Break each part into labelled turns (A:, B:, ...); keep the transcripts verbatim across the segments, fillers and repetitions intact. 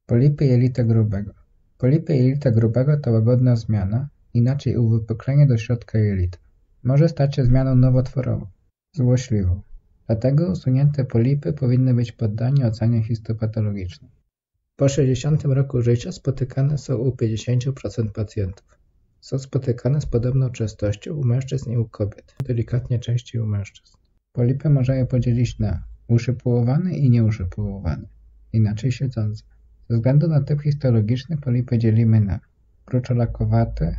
A: Polipy jelita grubego. Polipy jelita grubego to łagodna zmiana, inaczej uwypuklenie do środka jelita. Może stać się zmianą nowotworową, złośliwą. Dlatego usunięte polipy powinny być poddane ocenie histopatologicznej. Po sześćdziesiątym roku życia spotykane są u pięćdziesięciu procent pacjentów. Są spotykane z podobną częstością u mężczyzn i u kobiet, delikatnie częściej u mężczyzn. Polipy można je podzielić na uszypułowane i nieuszypułowane, inaczej siedzące. Ze względu na typ histologiczny polipy dzielimy na kruczolakowate,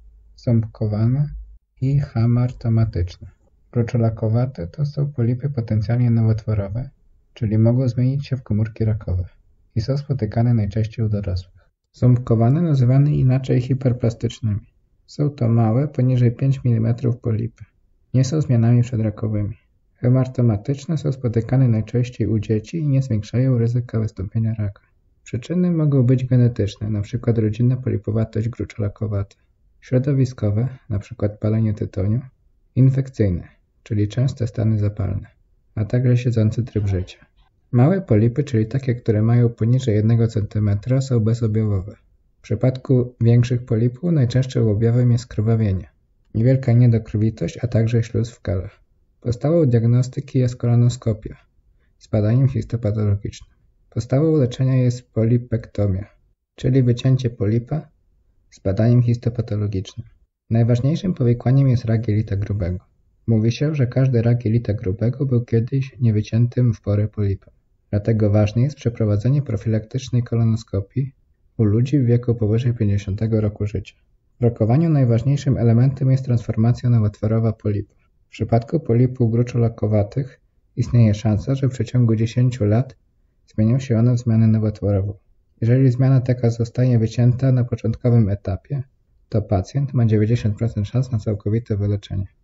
A: ząbkowane i hamartomatyczne. Kruczolakowate to są polipy potencjalnie nowotworowe, czyli mogą zmienić się w komórki rakowe i są spotykane najczęściej u dorosłych. Ząbkowane nazywane inaczej hiperplastycznymi. Są to małe, poniżej pięć milimetrów polipy. Nie są zmianami przedrakowymi. Hemartomatyczne są spotykane najczęściej u dzieci i nie zwiększają ryzyka wystąpienia raka. Przyczyny mogą być genetyczne, np. rodzinna polipowatość kruczolakowata, środowiskowe, np. palenie tytoniu, infekcyjne, czyli częste stany zapalne, a także siedzący tryb życia. Małe polipy, czyli takie, które mają poniżej jednego centymetra, są bezobjawowe. W przypadku większych polipów najczęstszym objawem jest krwawienie, niewielka niedokrwitość, a także śluz w kalach. Podstawą diagnostyki jest kolonoskopia z badaniem histopatologicznym. Podstawą leczenia jest polipektomia, czyli wycięcie polipa z badaniem histopatologicznym. Najważniejszym powikłaniem jest rak jelita grubego. Mówi się, że każdy rak jelita grubego był kiedyś niewyciętym w porę polipem. Dlatego ważne jest przeprowadzenie profilaktycznej kolonoskopii u ludzi w wieku powyżej pięćdziesiątego roku życia. W rokowaniu najważniejszym elementem jest transformacja nowotworowa polipa. W przypadku polipów kruczolakowatych istnieje szansa, że w przeciągu dziesięciu lat zmienią się one w zmianę nowotworową. Jeżeli zmiana taka zostanie wycięta na początkowym etapie, to pacjent ma dziewięćdziesiąt procent szans na całkowite wyleczenie.